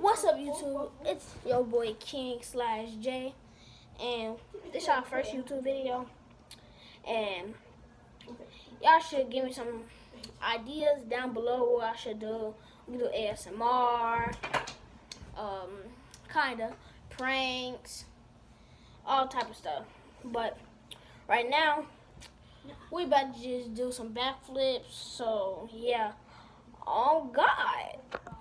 What's up, YouTube? It's your boy King/J, and this is our first YouTube video. And y'all should give me some ideas down below what I should do. We can do ASMR, kinda pranks, all type of stuff. But right now, we about to just do some backflips. So yeah, oh God.